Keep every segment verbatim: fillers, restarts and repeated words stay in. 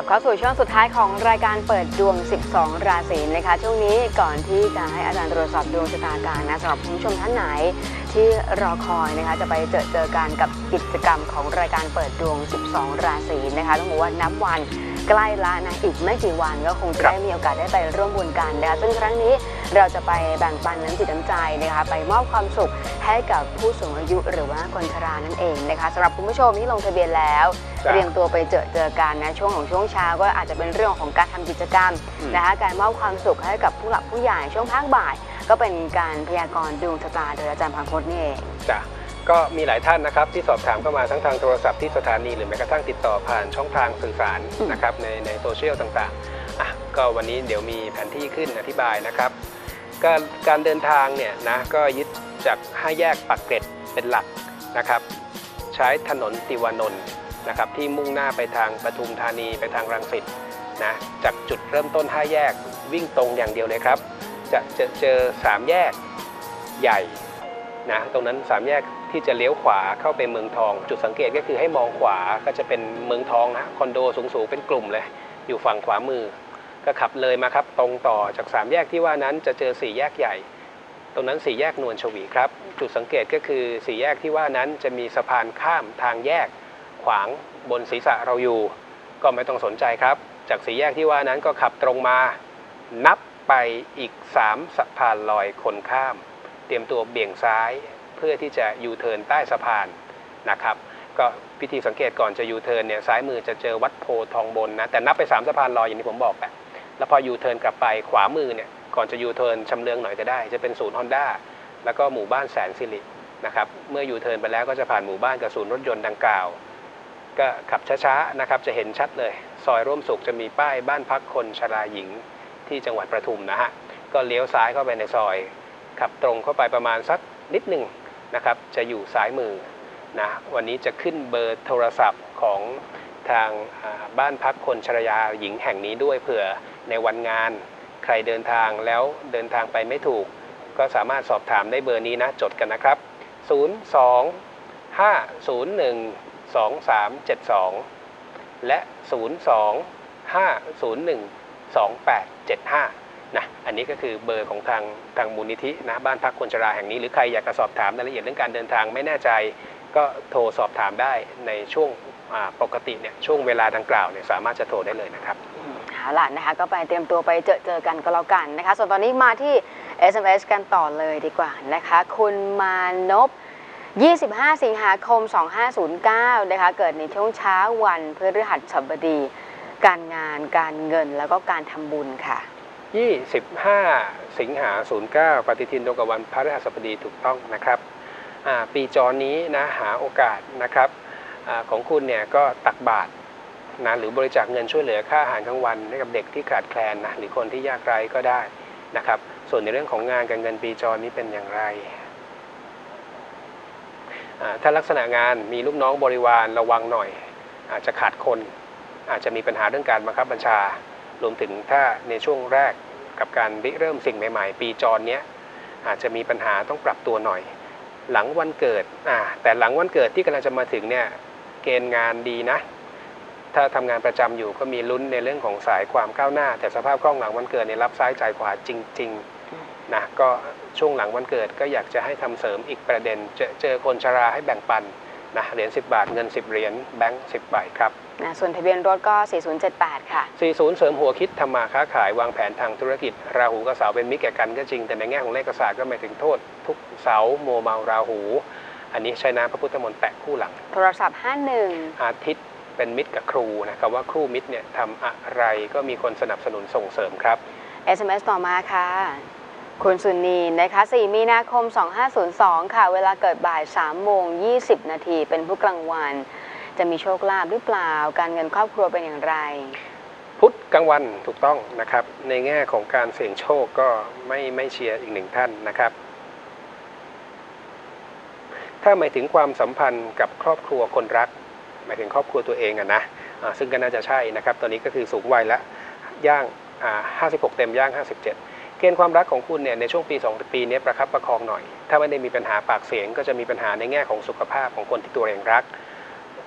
เข้าสู่ช่วงสุดท้ายของรายการเปิดดวงสิบสองราศีนะคะช่วงนี้ก่อนที่จะให้อาจารย์ตรวจสอบดวงชะตาการนะสำหรับคุณผู้ชมท่านไหนที่รอคอยนะคะจะไปเจอเจอกันกับกิจกรรมของรายการเปิดดวงสิบสองราศีนะคะต้องบอกว่านับวันใกล้ละนะอีกไม่กี่วันก็คงจะได้มีโอกาสได้ไปร่วมบุญกันนะคะซึ่งครั้งนี้เราจะไปแบ่งปันน้ำจิตน้ำใจนะคะไปมอบความสุขให้กับผู้สูงอายุหรือว่าคนชรานั่นเองนะคะสำหรับคุณผู้ชมที่ลงทะเบียนแล้วเตรียมตัวไปเจอเจอกันนะช่วงของช่วงเช้าก็อาจจะเป็นเรื่องของการทำกิจกรรมนะคะการมอบความสุขให้กับผู้หลักผู้ใหญ่ช่วงภาคบ่ายก็เป็นการพยากรณ์ดวงชะตาโดยอาจารย์พังพจน์นี่เองจ้ะก็มีหลายท่านนะครับที่สอบถามเข้ามาทั้งทางโทรศัพท์ที่สถานีหรือแม้กระทั่งติดต่อผ่านช่องทางสื่อสารนะครับในในโซเชียลต่างๆอ่ะก็วันนี้เดี๋ยวมีแผนที่ขึ้นอธิบายนะครับการการเดินทางเนี่ยนะก็ยึดจากห้าแยกปากเกร็ดเป็นหลักนะครับใช้ถนนติวานนท์นะครับที่มุ่งหน้าไปทางปทุมธานีไปทางรังสิตนะจากจุดเริ่มต้นห้าแยกวิ่งตรงอย่างเดียวเลยครับจะเจอเจอสามแยกใหญ่นะตรงนั้นสามแยกที่จะเลี้ยวขวาเข้าไปเมืองทองจุดสังเกตก็คือให้มองขวาก็จะเป็นเมืองทองนะคอนโดสูงๆเป็นกลุ่มเลยอยู่ฝั่งขวามือก็ขับเลยมาครับตรงต่อจากสามแยกที่ว่านั้นจะเจอสี่แยกใหญ่ตรงนั้นสี่แยกนวลชวีครับจุดสังเกตก็คือสี่แยกที่ว่านั้นจะมีสะพานข้ามทางแยกขวางบนศีรษะเราอยู่ก็ไม่ต้องสนใจครับจากสี่แยกที่ว่านั้นก็ขับตรงมานับไปอีกสามสะพานลอยคนข้ามเตรียมตัวเบี่ยงซ้ายเพื่อที่จะยูเทิร์นใต้สะพานนะครับก็พิธีสังเกตก่อนจะยูเทิร์นเนี่ยซ้ายมือจะเจอวัดโพทองบนนะแต่นับไปสามสะพานลอยอย่างที่ผมบอกแหละแล้วพอยูเทิร์นกลับไปขวามือเนี่ยก่อนจะยูเทิร์นชำเลืองหน่อยก็ได้จะเป็นศูนย์ฮอนด้าแล้วก็หมู่บ้านแสนสิรินะครับเมื่อยูเทิร์นไปแล้วก็จะผ่านหมู่บ้านกับศูนย์รถยนต์ดังกล่าวก็ขับช้าๆนะครับจะเห็นชัดเลยซอยร่วมสุขจะมีป้ายบ้านพักคนชราหญิงที่จังหวัดปทุมนะฮะก็เลี้ยวซ้ายเข้าไปในซอยขับตรงเข้าไปประมาณสักนิดหนึ่งนะครับจะอยู่ซ้ายมือนะวันนี้จะขึ้นเบอร์โทรศัพท์ของทางบ้านพักคนชราหญิงแห่งนี้ด้วยเผื่อในวันงานใครเดินทางแล้วเดินทางไปไม่ถูกก็สามารถสอบถามได้เบอร์นี้นะจดกันนะครับศูนย์ สอง ห้า ศูนย์ หนึ่ง สอง สาม เจ็ด สองและศูนย์ สอง ห้า ศูนย์ หนึ่ง สอง แปด เจ็ด ห้านะอันนี้ก็คือเบอร์ของทางทางมูลนิธินะบ้านพักคนชราแห่งนี้หรือใครอยากจะสอบถามรายละเอียดเรื่องการเดินทางไม่แน่ใจก็โทรสอบถามได้ในช่วงปกติเนี่ยช่วงเวลาดังกล่าวเนี่ยสามารถจะโทรได้เลยนะครับเอาล่ะนะคะก็ไปเตรียมตัวไปเจอเจอกันก็แล้วกันนะคะส่วนตอนนี้มาที่ เอส เอ็ม เอส กันต่อเลยดีกว่านะคะคุณมานพยี่สิบห้าสิงหาคมสองพันห้าร้อยเก้านะคะเกิดในช่วงเช้าวันพฤหัสบดีการงานการเงินแล้วก็การทำบุญค่ะยี่สิบห้าสิงหาศูนย์เก้าปฏิทินตรงกับวันพฤหัสบดีถูกต้องนะครับปีจรนี้นะหาโอกาสนะครับอของคุณเนี่ยก็ตักบาตรนะหรือบริจาคเงินช่วยเหลือค่าอาหารกลางวันให้กับเด็กที่ขาดแคลนนะหรือคนที่ยากไร้ก็ได้นะครับส่วนในเรื่องของงานการเงินปีจรนี้เป็นอย่างไรถ้าลักษณะงานมีลูกน้องบริวารระวังหน่อยอาจจะขาดคนอาจจะมีปัญหาเรื่องการบังคับบัญชารวมถึงถ้าในช่วงแรกกับการริเริ่มสิ่งใหม่ๆปีจรนี้อาจจะมีปัญหาต้องปรับตัวหน่อยหลังวันเกิดอ่าแต่หลังวันเกิดที่กำลังจะมาถึงเนี่ยเกณฑ์งานดีนะถ้าทำงานประจำอยู่ก็มีลุ้นในเรื่องของสายความก้าวหน้าแต่สภาพคล่องหลังวันเกิดเนี่ยรับซ้ายจ่ายขวาจริงๆนะก็ช่วงหลังวันเกิดก็อยากจะให้ทำเสริมอีกประเด็นเจอเจอคนชราให้แบ่งปันนะเหรียญสิบบาทเงินสิบเหรียญแบงค์สิบใบครับนะส่วนทะเบียนรถก็สี่ศูนย์เจ็ดแปดค่ะสี่สิบเสริมหัวคิดทำมาค้าขายวางแผนทางธุรกิจราหูกับเสาเป็นมิตรแก่กันก็จริงแต่ในแง่ของเลขศาสตร์ก็หมายถึงโทษทุกเสาโมเมาราหูอันนี้ใช้น้ำพระพุทธมนต์แปะคู่หลังโทรศัพท์ห้าหนึ่งอาทิตย์เป็นมิตรกับครูนะครับว่าครูมิตรเนี่ยทำอะไรก็มีคนสนับสนุนส่งเสริมครับเอส เอ็ม เอส ต่อมาค่ะคุณสุนีนะคะสี่มีนาคมสองพันห้าร้อยสองค่ะเวลาเกิดบ่ายสามโมงยี่สิบนาทีเป็นผู้กลางวันจะมีโชคลาภหรือเปล่าการเงินครอบครัวเป็นอย่างไรพุธกลางวันถูกต้องนะครับในแง่ของการเสี่ยงโชคก็ไม่ไม่เชียร์อีกหนึ่งท่านนะครับถ้าหมายถึงความสัมพันธ์กับครอบครัวคนรักหมายถึงครอบครัวตัวเองอะนะซึ่งก็น่าจะใช่นะครับตอนนี้ก็คือสูงวัยแล้วย่างห้าสิบหกเต็มย่างห้าสิบเจ็ดเกณฑ์ความรักของคุณเนี่ยในช่วงปีสองปีนี้ประคับประคองหน่อยถ้าไม่ได้มีปัญหาปากเสียงก็จะมีปัญหาในแง่ของสุขภาพของคนที่ตัวเองรัก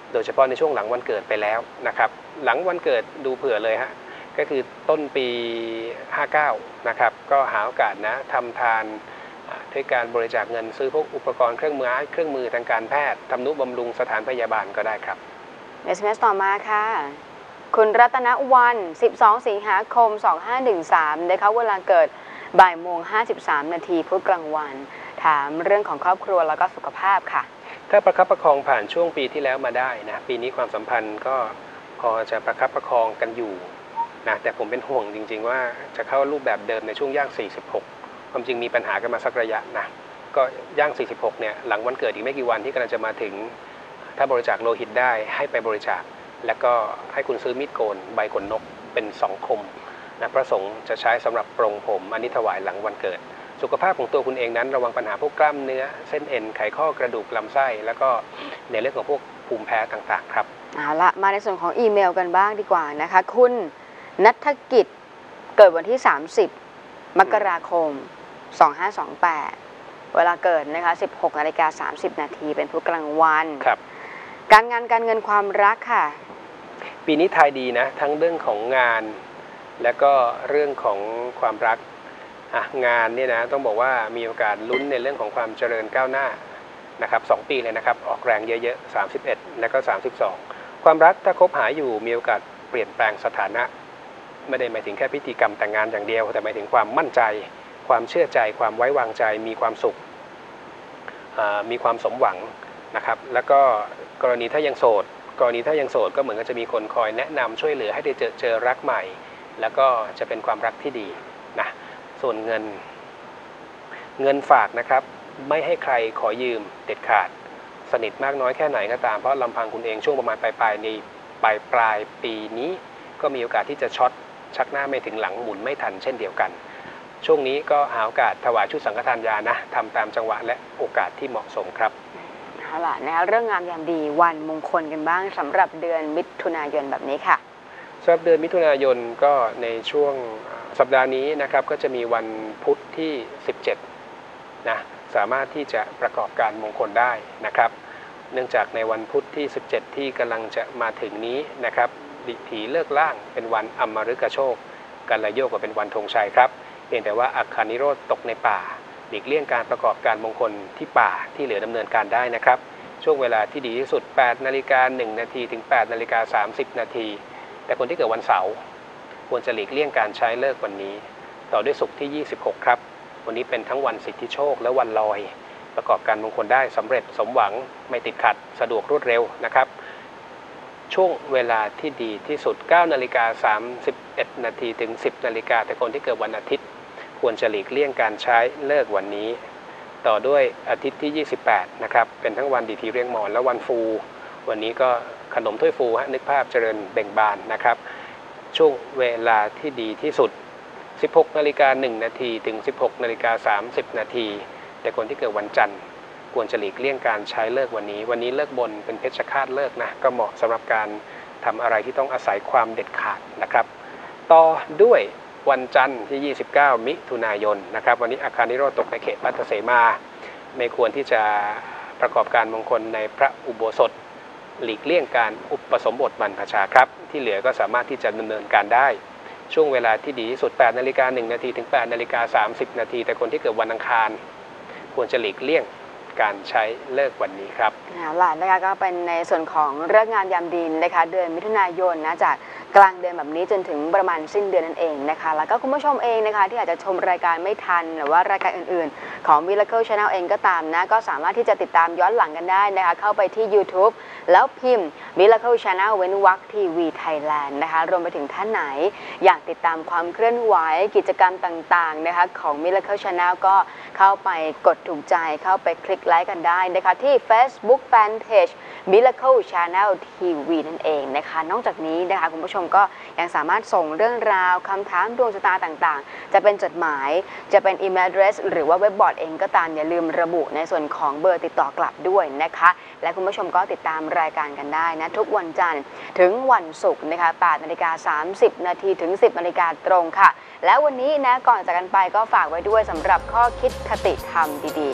โดยเฉพาะในช่วงหลังวันเกิดไปแล้วนะครับหลังวันเกิดดูเผื่อเลยฮะก็คือต้นปีห้าเก้านะครับก็หาโอกาสนะทำทานด้วยการบริจาคเงินซื้อพวกอุปกรณ์เครื่องมือเครื่องมือทางการแพทย์ทำนุบำรุงสถานพยาบาลก็ได้ครับเอส เอ็ม เอส ต่อมาค่ะคุณรัตนวันสิบสองสิงหาคมสองห้าหนึ่งสามนะคะเวลาเกิดบ่ายโมงห้าสิบสามนาทีพุธกลางวันถามเรื่องของครอบครัวแล้วก็สุขภาพค่ะถ้าประคับประคองผ่านช่วงปีที่แล้วมาได้นะปีนี้ความสัมพันธ์ก็พอจะประคับประคองกันอยู่นะแต่ผมเป็นห่วงจริงๆว่าจะเข้ารูปแบบเดิมในช่วงย่างสี่สิบหกความจริงมีปัญหากันมาสักระยะนะก็ย่างสี่สิบหกเนี่ยหลังวันเกิดอีกไม่กี่วันที่กำลังจะมาถึงถ้าบริจาคโลหิตได้ให้ไปบริจาคแล้วก็ให้คุณซื้อมีดโกนใบขนนกเป็นสองคมนะพระสงฆ์จะใช้สำหรับปรงผมอันนี้ถวายหลังวันเกิดสุขภาพของตัวคุณเองนั้นระวังปัญหาพวกกล้ามเนื้อเส้นเอ็นไขข้อกระดูกลำไส้แล้วก็ในเรื่องของพวกภูมิแพ้ต่างๆครับเอาละมาในส่วนของอีเมลกันบ้างดีกว่านะคะคุณณัฐกิจเกิดวันที่สามสิบมกราคมสองห้าสองแปดเวลาเกิดนะคะสิบหกนาฬิกาสามสิบนาทีเป็นพุธกลางวันครับการงานการเงินความรักค่ะปีนี้ทายดีนะทั้งเรื่องของงานและก็เรื่องของความรักงานเนี่ยนะต้องบอกว่ามีโอกาสลุ้นในเรื่องของความเจริญก้าวหน้านะครับสองปีเลยนะครับออกแรงเยอะๆสามสิบเอ็ดและก็สามสิบสองความรักถ้าคบหาอยู่มีโอกาสเปลี่ยนแปลงสถานะไม่ได้หมายถึงแค่พิธีกรรมแต่งงานอย่างเดียวแต่หมายถึงความมั่นใจความเชื่อใจความไว้วางใจมีความสุขมีความสมหวังนะครับแล้วก็กรณีถ้ายังโสดกรณีถ้ายังโสดก็เหมือนกับจะมีคนคอยแนะนำช่วยเหลือให้ได้เจอเจอรักใหม่แล้วก็จะเป็นความรักที่ดีนะส่วนเงินเงินฝากนะครับไม่ให้ใครขอยืมเด็ดขาดสนิทมากน้อยแค่ไหนก็ตามเพราะลำพังคุณเองช่วงประมาณปลายปลายในปลายปลายปีนี้ก็มีโอกาสที่จะช็อตชักหน้าไม่ถึงหลังหมุนไม่ทันเช่นเดียวกันช่วงนี้ก็หาโอกาสถวายชุดสังฆทานยานะทำตามจังหวะและโอกาสที่เหมาะสมครับเอาล่ะนะคะเรื่องงามยามดีวันมงคลกันบ้างสำหรับเดือนมิถุนายนแบบนี้ค่ะสำหรับเดือนมิถุนายนก็ในช่วงสัปดาห์นี้นะครับก็จะมีวันพุธที่สิบเจ็ดนะสามารถที่จะประกอบการมงคลได้นะครับเนื่องจากในวันพุธที่สิบเจ็ดที่กำลังจะมาถึงนี้นะครับดิถีเลิกล่างเป็นวันอมฤกโชคกันละโยกว่าเป็นวันธงชัยครับเพียงแต่ว่าอัคคานิโรธตกในป่าหลีกเลี่ยงการประกอบการมงคลที่ป่าที่เหลือดำเนินการได้นะครับช่วงเวลาที่ดีที่สุดแปดนาฬิกาหนึ่งนาทีถึงแปดนาฬิกาสามสิบนาทีแต่คนที่เกิดวันเสาร์ควรจะหลีกเลี่ยงการใช้เลิกวันนี้ต่อด้วยศุกร์ที่ยี่สิบหกครับวันนี้เป็นทั้งวันสิทธิโชคและวันลอยประกอบการมงคลได้สำเร็จสมหวังไม่ติดขัดสะดวกรวดเร็วนะครับช่วงเวลาที่ดีที่สุดเก้านาฬิกาสามสิบเอ็ดนาทีถึงสิบนาฬิกาแต่คนที่เกิดวันอาทิตย์ควรจะหลีกเลี่ยงการใช้เลิกวันนี้ต่อด้วยอาทิตย์ที่ยี่สิบแปดนะครับเป็นทั้งวันดีทีเรียงหมอนและวันฟูวันนี้ก็ขนมถ้วยฟูฮะนึกภาพเจริญเบ่งบานนะครับช่วงเวลาที่ดีที่สุดสิบหกนาฬิกาหนึ่งนาทีถึงสิบหกนาฬิกาสามสิบนาทีแต่คนที่เกิดวันจันทร์ควรจะหลีกเลี่ยงการใช้เลิกวันนี้วันนี้เลิกบนเป็นเพชฌฆาตเลิกนะก็เหมาะสำหรับการทำอะไรที่ต้องอาศัยความเด็ดขาดนะครับต่อด้วยวันจันทร์ที่ยี่สิบเก้ามิถุนายนนะครับวันนี้อาคารนิโรธตกในเขตปัตตเสมาไม่ควรที่จะประกอบการมงคลในพระอุโบสถหลีกเลี่ยงการอุปสมบทบรรพชาครับที่เหลือก็สามารถที่จะดำเนินการได้ช่วงเวลาที่ดีที่สุดแปดนาฬิกาหนึ่งนาทีถึงแปดนาฬิกาสามสิบนาทีแต่คนที่เกิดวันอังคารควรจะหลีกเลี่ยงการใช้เลิกวันนี้ครับเอาล่ะนะคะก็เป็นในส่วนของเรื่องงานยามดีนะคะเดือนมิถุนายนนะจากกลางเดือนแบบนี้จนถึงประมาณสิ้นเดือนนั่นเองนะคะแล้วก็คุณผู้ชมเองนะคะที่อาจจะชมรายการไม่ทันหรือว่ารายการอื่นๆของ Miracle Channel เองก็ตามนะก็สามารถที่จะติดตามย้อนหลังกันได้นะคะเข้าไปที่ YouTube แล้วพิมพ์ Miracle Channel เว้นวรรคทีวีไทยแลนด์นะคะรวมไปถึงท่านไหนอยากติดตามความเคลื่อนไหวกิจกรรมต่างๆนะคะของ Miracle Channel ก็เข้าไปกดถูกใจเข้าไปคลิกไลค์กันได้นะคะที่ Facebook Fanpage Miracle Channel ที วี นั่นเองนะคะนอกจากนี้นะคะคุณผู้ชมก็ยังสามารถส่งเรื่องราวคำถามดวงชะตาต่างๆจะเป็นจดหมายจะเป็นอีเมล address หรือว่าเว็บบอร์ดเองก็ตามอย่าลืมระบุในส่วนของเบอร์ติดต่อกลับด้วยนะคะและคุณผู้ชมก็ติดตามรายการกันได้นะทุกวันจันทร์ถึงวันศุกร์นะคะแปดนาฬิกาสามสิบนาทีถึงสิบนาฬิกาตรงค่ะแล้ววันนี้นะก่อนจากกันไปก็ฝากไว้ด้วยสำหรับข้อคิดคติธรรมดีๆ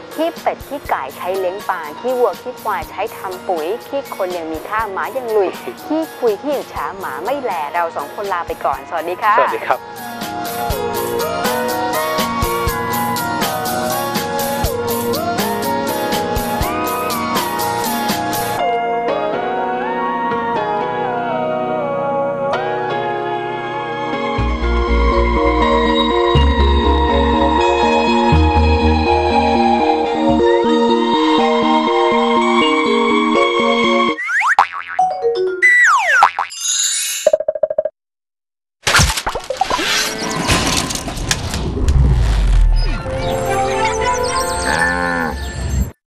ขี้เป็ดขี้ไก่ใช้เลี้ยงปลาขี้วัวขี้ควายใช้ทำปุ๋ยขี้คนยังมีค่าหมายังลุยขี้คุยขี้อิจฉาหมาไม่แลเราสองคนลาไปก่อนสวัสดีค่ะสวัสดีครับ